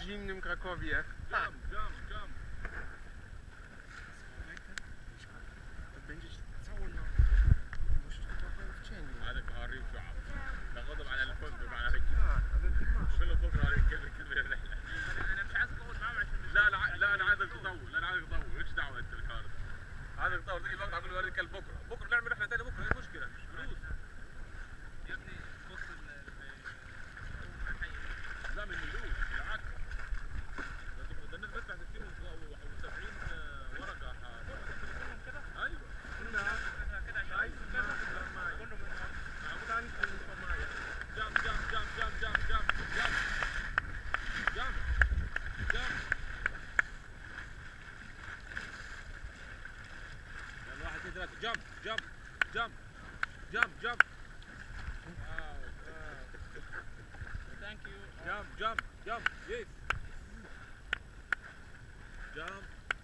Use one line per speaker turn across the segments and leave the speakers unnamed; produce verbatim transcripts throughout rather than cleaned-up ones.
zimnym Krakowie.
Jump, jump, jump.
Będziesz całą noc. Musisz trochę w cieniu.
هذا قريب شعب. ناخذهم على الفندق على رجل.
اه هذا دمشق.
كله بكره عليك كمل كمل الرحله. انا مش عايز اطول معاهم عشان لا لا لا انا عايزك تطول، لا انا عايزك تطول، مالكش دعوه انت بالحوار ده. عايزك تطول تيجي الوقت اقول اوريك بكره، بكره نعمل رحله ثانيه بكره، ايه المشكله؟ مش فلوس.
يا ابني بص
لا من فلوس بالعكس. ده الناس بدفع ستين وسبعين ورقه كده. ايوه.
كلها كده عشان عايز كله من
معقول عنك المايه. جامب جامب جامب جامب جامب جامب جامب جامب جامب. يلا واحد اثنين ثلاثة جامب جامب جامب جامب جامب.
ثانك يو.
جامب جامب جامب يس. جامب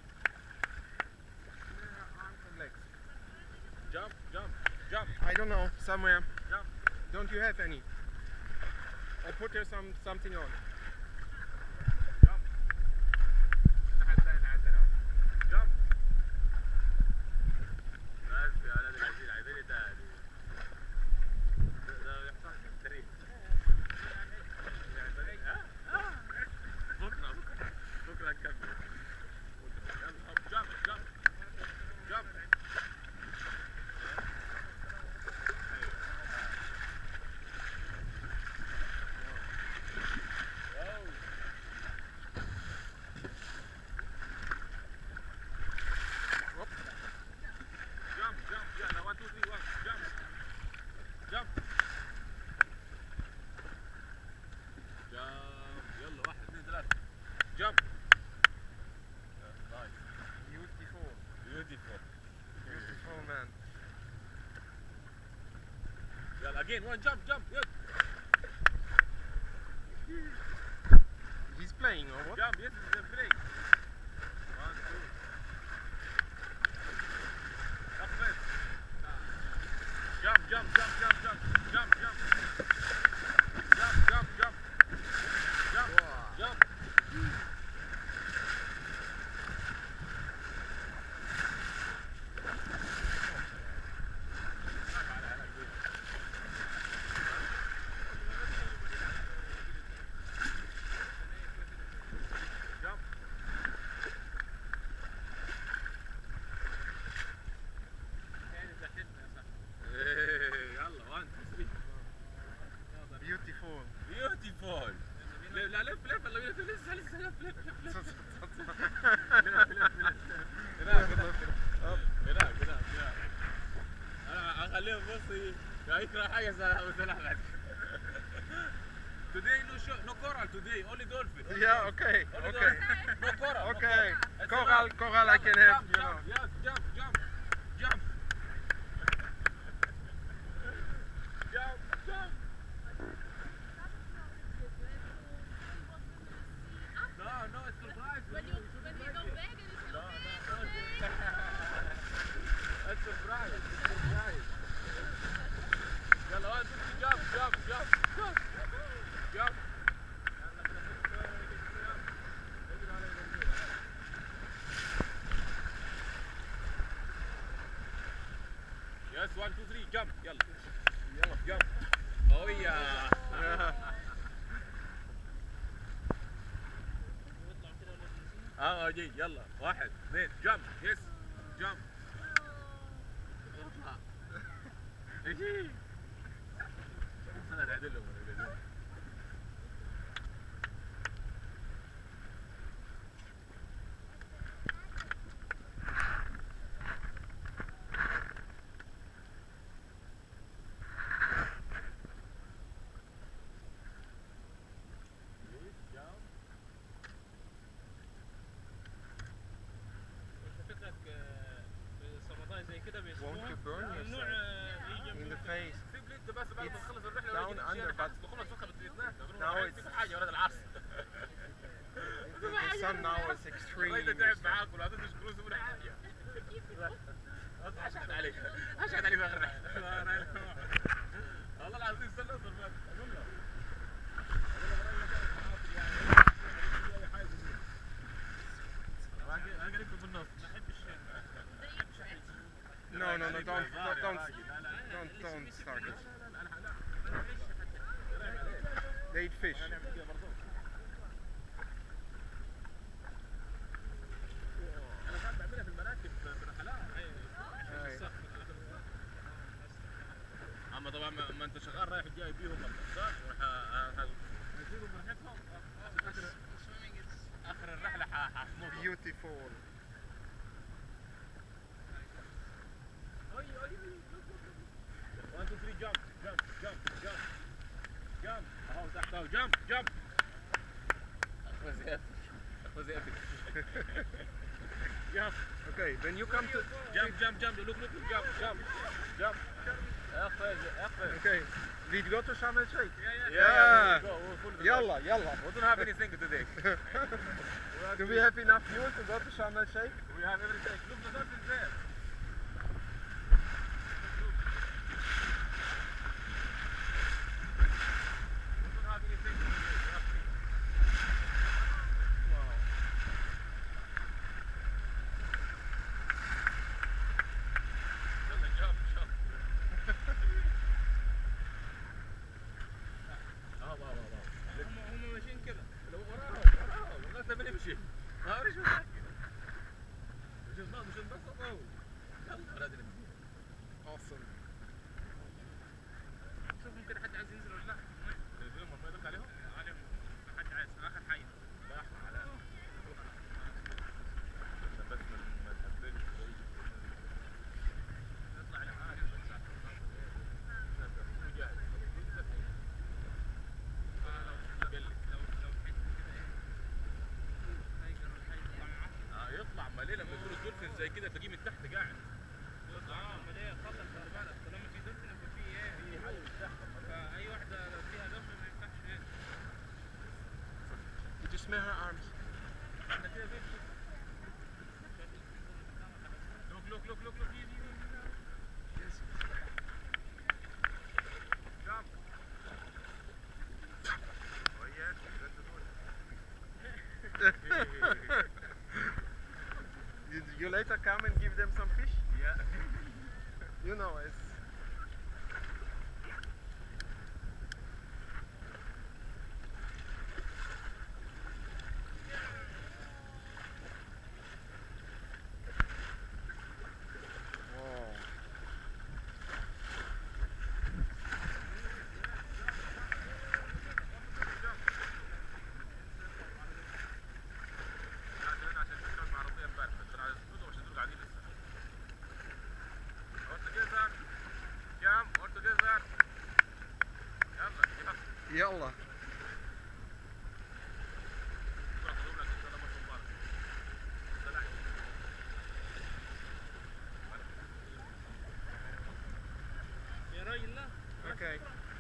jump jump jump.
I don't know, somewhere.
Jump.
Don't you have any? I put there some something on.
Jump. Jump. بس يا ولاد الذين عايزين تاني. ده يحصل في التاريخ. بكره بكره بكره نكمل. Jump jump jump. Jump. Nice.
Beautiful.
Beautiful.
Beautiful man.
Yeah, again, one jump, jump. Yes.
He's playing or what?
Jump. Yes, it's a break. One, two. Up first. Jump, jump, jump, jump, jump, jump, jump. Jump, jump, jump. Jump, jump.
Beautiful.
Beautiful. لا لف لف يلا لف لسه لسه لف لف لف لف هناك هناك هناك هناك انا هخليهم بص يكره حاجه اسمها احمد. Today no show, no coral today, only dolphin.
Yeah, okay,
Only
okay.
dolphin. No coral.
Okay,
no
coral, coral I can have,
jump,
you know.
jump, yes, jump, jump, jump. Jump, jump. No, no, it's surprise.
When you when you go back and you say,
No,
okay,
no, no. It's surprise, it's surprise. يلا one, two, three, jump, jump, jump, jump, jump. Yes, one, two, three, jump. يلا يلا jump. Oh yeah. اه جي يلا واحد اثنين جمب يس جمب اطلع اجي انا نعدل لهم
Won't you burn yourself in the face? It's down under, but now it's the sun now is extreme.
اشهد عليك اشهد عليك والله العظيم استنى اصبر بس اقول له
don't start it.
لا لا لا لا لا
They eat fish.
هنعمل كده برضه. انا ساعات بعملها في المراكب في الرحلات.
أي.
اما طبعا ما ما انت شغال رايح جاي بيهم ما بتقدرش هسيبهم براحتهم. اخر اخر الرحله حاسموهم.
Beautiful.
واحد اثنين ثلاثة جامب جامب جامب جامب جامب اهو تحت اهو جامب جامب. اخوة زيادة اخوة زيادة جامب.
Okay, when you come to.
جامب جامب جامب look look جامب جامب جامب. اخوة اخوة.
Okay, we go to Sharm El Sheikh.
Yeah, yeah. Go. We're full of the
Yalla, yalla.
We don't have anything today.
Do we have enough fuel to go to Sharm El Sheikh?
We have everything. Look, the dolphins there. We don't have anything today. We have free.
Wow.
يلا جامب جامب. اه واو واو واو. هم هم ماشيين كده. لو وراهم وراهم لغايه ما نمشي. ما اعرفش ايش مشاكل. مش نبسط مش نبسط. يلا لازم نمشي.
Awesome.
شوف ممكن حد عايز ينزل ولا لا؟
نزلهم ما يدق عليهم؟
عليهم حد عايز اخر حي.
لا احنا على عشان بس ما ما نهبلش
نطلع على حاجه بس
جاهز.
لو لو لو حته كده ايه تايجر ولا حاجه يطلع معاه.
اه يطلع ما ليه لما يكون الدولفين زي كده تلاقيه من تحت قاعد.
يطلع اه امال ايه خطر خلي بالك طالما في دولفين يبقى في ايه
في حاجه من تحت.
فاي واحده لو فيها دولفين ما ينفعش هنا.
Did you smell her arms?
احنا كده زي الفل. لوك لوك لوك لوك لوك يجي يجي
Yes.
جامب. Oh yes, that's good.
Did you later come and give them some fish?
Yeah.
You know, it's. Wow.
عشان عشان تشتغل مع عربيه امبارح بس على السود وعشان دول قاعدين لسه. All together. Jump all together. يلا يلا.
يلا.
خذوا لك ان شاء الله مصر مبارك. سلام.
يا راجل لا
Okay.